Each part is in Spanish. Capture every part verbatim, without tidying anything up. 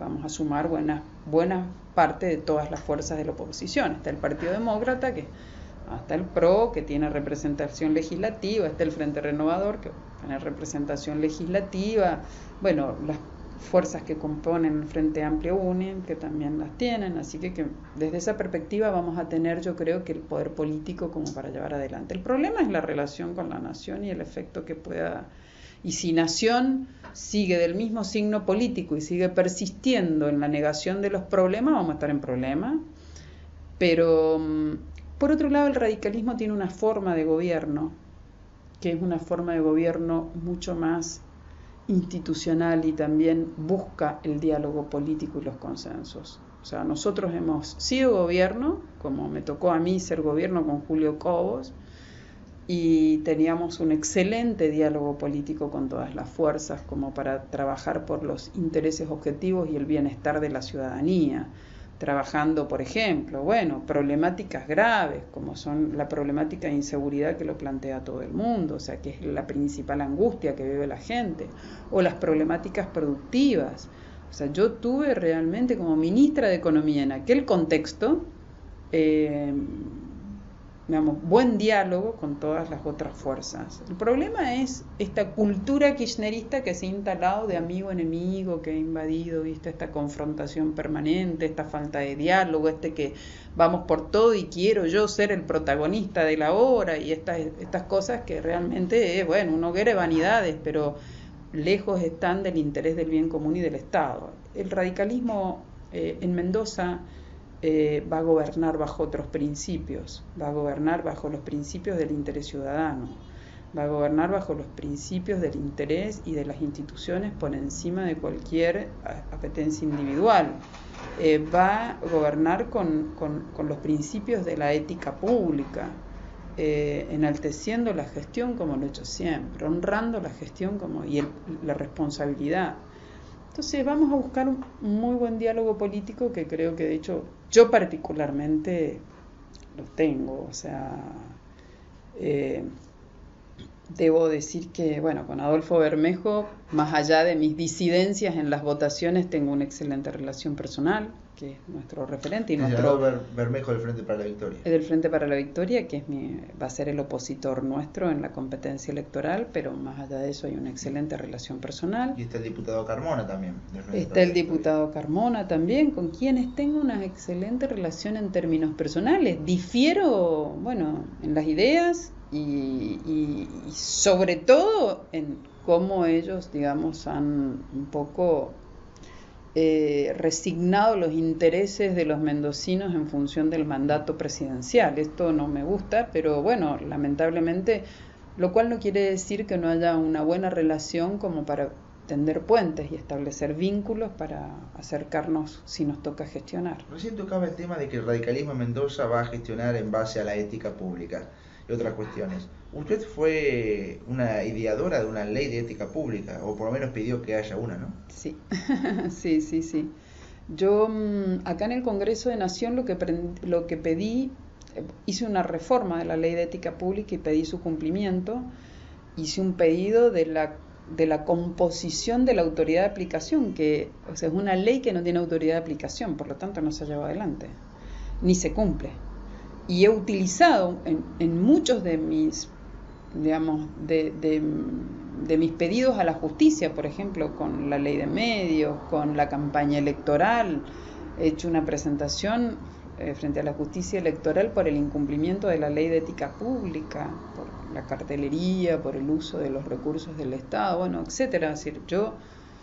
vamos a sumar buena, buena parte de todas las fuerzas de la oposición. Está el Partido Demócrata, que hasta el P R O, que tiene representación legislativa, está el Frente Renovador, que tiene representación legislativa, bueno, las fuerzas que componen el Frente Amplio unen, que también las tienen, así que, que desde esa perspectiva vamos a tener, yo creo, que el poder político como para llevar adelante. El problema es la relación con la nación y el efecto que pueda. Y si nación sigue del mismo signo político y sigue persistiendo en la negación de los problemas, vamos a estar en problemas. Pero, por otro lado, el radicalismo tiene una forma de gobierno, que es una forma de gobierno mucho más institucional y también busca el diálogo político y los consensos. O sea, nosotros hemos sido gobierno, como me tocó a mí ser gobierno con Julio Cobos, y teníamos un excelente diálogo político con todas las fuerzas como para trabajar por los intereses objetivos y el bienestar de la ciudadanía, trabajando, por ejemplo, bueno, problemáticas graves, como son la problemática de inseguridad que lo plantea todo el mundo, o sea, que es la principal angustia que vive la gente, o las problemáticas productivas. O sea, yo tuve realmente como ministra de Economía en aquel contexto, eh, digamos, buen diálogo con todas las otras fuerzas. El problema es esta cultura kirchnerista que se ha instalado de amigo-enemigo, que ha invadido, ¿viste? Esta confrontación permanente, esta falta de diálogo, este que vamos por todo y quiero yo ser el protagonista de la obra, y estas, estas cosas que realmente, eh, bueno, uno quiere vanidades, pero lejos están del interés del bien común y del Estado. El radicalismo eh, en Mendoza Eh, va a gobernar bajo otros principios, va a gobernar bajo los principios del interés ciudadano, va a gobernar bajo los principios del interés y de las instituciones por encima de cualquier apetencia individual, eh, va a gobernar con, con, con los principios de la ética pública, eh, enalteciendo la gestión como lo he hecho siempre, honrando la gestión como, y el, la responsabilidad. Entonces vamos a buscar un muy buen diálogo político que creo que de hecho yo particularmente lo tengo. O sea, eh, debo decir que, bueno, con Adolfo Bermejo, más allá de mis disidencias en las votaciones, tengo una excelente relación personal, que es nuestro referente. Y nuestro Ber Bermejo del Frente para la Victoria. Del Frente para la Victoria, que es mi, va a ser el opositor nuestro en la competencia electoral, pero más allá de eso hay una excelente relación personal. Y está el diputado Carmona también. Está el diputado Carmona también, con quienes tengo una excelente relación en términos personales. Difiero, bueno, en las ideas y, y, y sobre todo en cómo ellos, digamos, han un poco eh, resignado los intereses de los mendocinos en función del mandato presidencial. Esto no me gusta, pero bueno, lamentablemente, lo cual no quiere decir que no haya una buena relación como para tender puentes y establecer vínculos para acercarnos si nos toca gestionar. Recién tocaba el tema de que el radicalismo en Mendoza va a gestionar en base a la ética pública y otras cuestiones. Usted fue una ideadora de una ley de ética pública, o por lo menos pidió que haya una, ¿no? Sí, sí, sí, sí. Yo acá en el Congreso de Nación lo que, lo que pedí, hice una reforma de la ley de ética pública y pedí su cumplimiento. Hice un pedido de la de la composición de la autoridad de aplicación, que o sea, es una ley que no tiene autoridad de aplicación, por lo tanto no se lleva adelante, ni se cumple. Y he utilizado en, en muchos de mis, digamos, de, de, de mis pedidos a la justicia, por ejemplo, con la ley de medios, con la campaña electoral, he hecho una presentación eh, frente a la justicia electoral por el incumplimiento de la ley de ética pública, por la cartelería, por el uso de los recursos del Estado, bueno, etcétera. Es decir, yo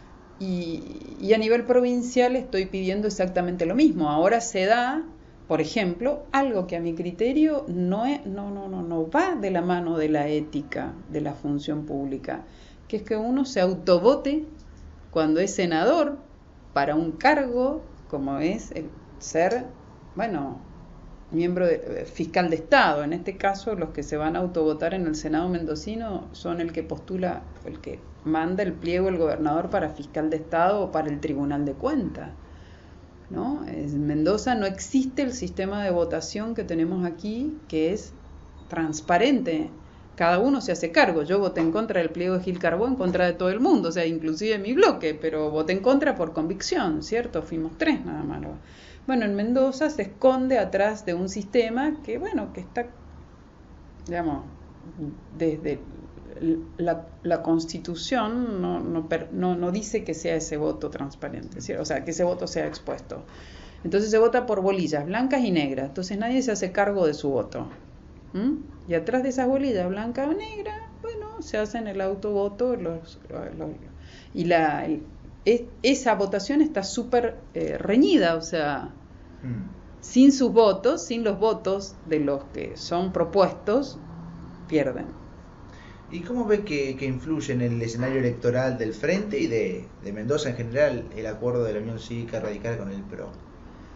y, y a nivel provincial estoy pidiendo exactamente lo mismo. Ahora se da, por ejemplo, algo que a mi criterio no es, no, no, no, no va de la mano de la ética de la función pública, que es que uno se autovote cuando es senador para un cargo como es el ser, bueno, miembro de, fiscal de Estado. En este caso, los que se van a autovotar en el Senado mendocino son el que postula, el que manda el pliego el gobernador para fiscal de Estado o para el Tribunal de Cuentas, ¿no? En Mendoza no existe el sistema de votación que tenemos aquí, que es transparente. cada uno se hace cargo. Yo voté en contra del pliego de Gil Carbó, en contra de todo el mundo, o sea, inclusive mi bloque, pero voté en contra por convicción, ¿cierto? Fuimos tres nada más. Bueno, en Mendoza se esconde atrás de un sistema que, bueno, que está, digamos, desde la, la Constitución no, no, no, no dice que sea ese voto transparente, ¿cierto? O sea, que ese voto sea expuesto. Entonces se vota por bolillas blancas y negras, entonces nadie se hace cargo de su voto. ¿Mm? Y atrás de esas bolillas blancas o negras, bueno, se hacen el autovoto los, los, los, y la, el, es, esa votación está súper eh, reñida, o sea, mm. sin sus votos, sin los votos de los que son propuestos, pierden. ¿Y cómo ve que, que influye en el escenario electoral del Frente y de, de Mendoza en general el acuerdo de la Unión Cívica Radical con el P R O?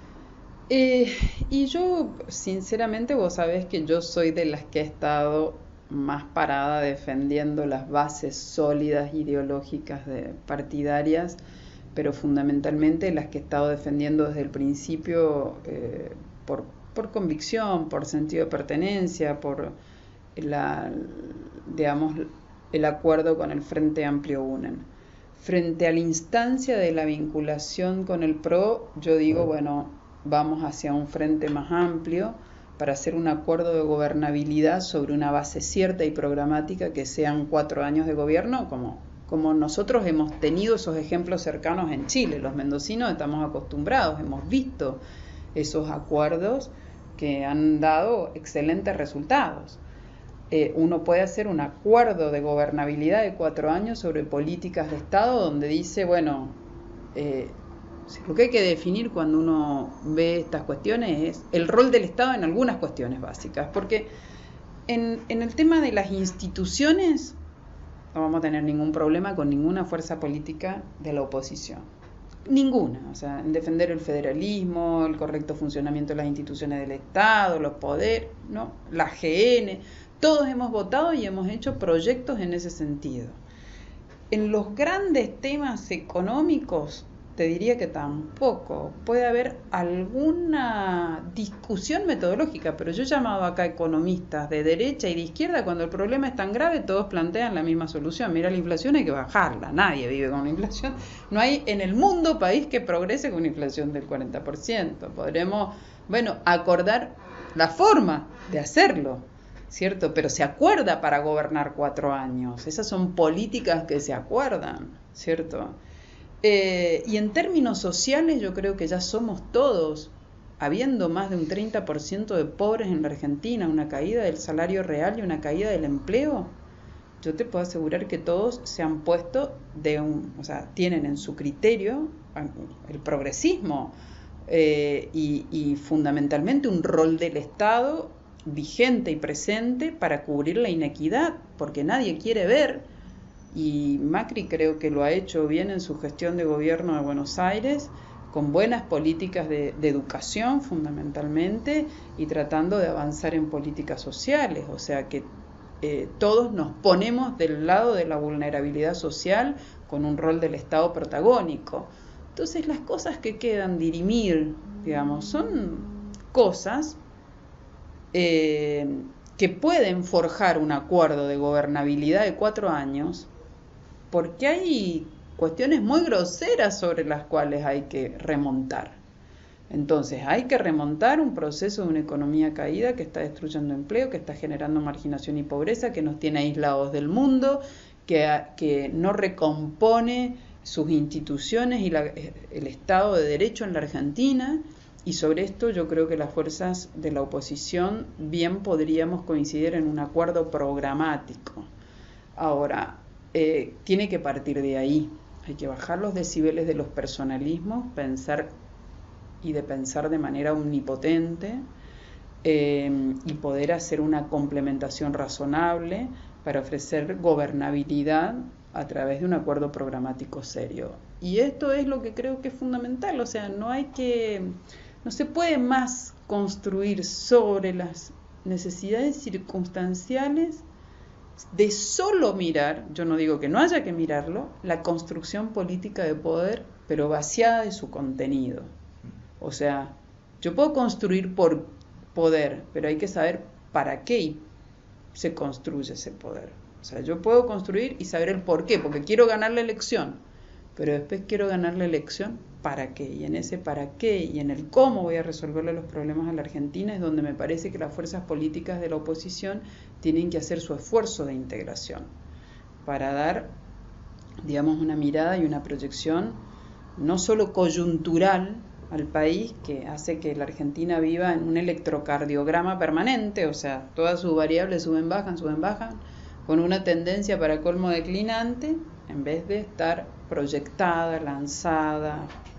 Eh, y yo, sinceramente, vos sabés que yo soy de las que he estado más parada defendiendo las bases sólidas ideológicas de, partidarias, pero fundamentalmente las que he estado defendiendo desde el principio eh, por, por convicción, por sentido de pertenencia, por la, digamos, el acuerdo con el Frente Amplio UNEN. Frente a la instancia de la vinculación con el P R O, yo digo, bueno, vamos hacia un frente más amplio para hacer un acuerdo de gobernabilidad sobre una base cierta y programática que sean cuatro años de gobierno, como, como nosotros hemos tenido esos ejemplos cercanos en Chile. Los mendocinos estamos acostumbrados, hemos visto esos acuerdos que han dado excelentes resultados. Eh, uno puede hacer un acuerdo de gobernabilidad de cuatro años sobre políticas de Estado donde dice, bueno, eh, lo que hay que definir cuando uno ve estas cuestiones es el rol del Estado en algunas cuestiones básicas, porque en, en el tema de las instituciones no vamos a tener ningún problema con ninguna fuerza política de la oposición, ninguna, o sea, en defender el federalismo, el correcto funcionamiento de las instituciones del Estado, los poderes, ¿no? La G N, todos hemos votado y hemos hecho proyectos en ese sentido. En los grandes temas económicos, te diría que tampoco. Puede haber alguna discusión metodológica, pero yo he llamado acá economistas de derecha y de izquierda, cuando el problema es tan grave, todos plantean la misma solución. Mira, la inflación hay que bajarla, nadie vive con inflación. No hay en el mundo país que progrese con una inflación del cuarenta por ciento. Podremos, bueno, acordar la forma de hacerlo, ¿cierto? Pero se acuerda para gobernar cuatro años. Esas son políticas que se acuerdan, ¿cierto? Eh, y en términos sociales yo creo que ya somos todos, habiendo más de un treinta por ciento de pobres en la Argentina, una caída del salario real y una caída del empleo, yo te puedo asegurar que todos se han puesto de un, o sea, tienen en su criterio el progresismo eh, y, y fundamentalmente un rol del Estado vigente y presente para cubrir la inequidad, porque nadie quiere ver. Y Macri creo que lo ha hecho bien en su gestión de gobierno de Buenos Aires, con buenas políticas de, de educación fundamentalmente y tratando de avanzar en políticas sociales, o sea que eh, todos nos ponemos del lado de la vulnerabilidad social con un rol del Estado protagónico. Entonces las cosas que quedan dirimir, digamos, son cosas eh, que pueden forjar un acuerdo de gobernabilidad de cuatro años, porque hay cuestiones muy groseras sobre las cuales hay que remontar. Entonces, hay que remontar un proceso de una economía caída que está destruyendo empleo, que está generando marginación y pobreza, que nos tiene aislados del mundo, que, que no recompone sus instituciones y la, el Estado de Derecho en la Argentina. Y sobre esto yo creo que las fuerzas de la oposición bien podríamos coincidir en un acuerdo programático. Ahora, Eh, tiene que partir de ahí, hay que bajar los decibeles de los personalismos, pensar y de pensar de manera omnipotente eh, y poder hacer una complementación razonable para ofrecer gobernabilidad a través de un acuerdo programático serio. Y esto es lo que creo que es fundamental, o sea, no hay que, no se puede más construir sobre las necesidades circunstanciales de solo mirar, yo no digo que no haya que mirarlo, la construcción política de poder, pero vaciada de su contenido. O sea, yo puedo construir por poder, pero hay que saber para qué y se construye ese poder. O sea, yo puedo construir y saber el por qué, porque quiero ganar la elección, pero después quiero ganar la elección para qué, y en ese para qué y en el cómo voy a resolverle los problemas a la Argentina es donde me parece que las fuerzas políticas de la oposición tienen que hacer su esfuerzo de integración para dar, digamos, una mirada y una proyección no solo coyuntural al país, que hace que la Argentina viva en un electrocardiograma permanente, o sea, todas sus variables suben, bajan, suben, bajan, con una tendencia para colmo declinante, en vez de estar proyectada, lanzada,